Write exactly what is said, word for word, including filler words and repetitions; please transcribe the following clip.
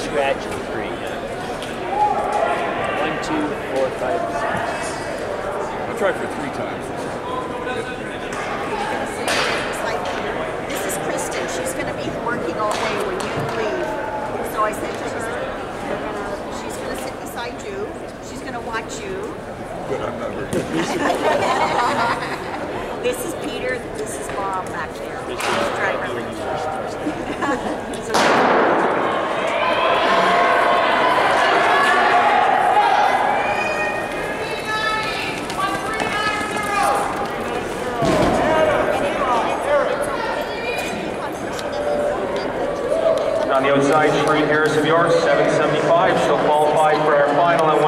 scratch and three. One, two, four, five, six. I'll try for three times. This is Kristen. She's going to be working all day when you leave. So I said to her, You're gonna, she's going to sit beside you. She's going to watch you. But I'm not very good. This is Peter. This is Bob back there. This is driver. On the outside, Spring Harris of yours, seven seventy-five, she'll fall.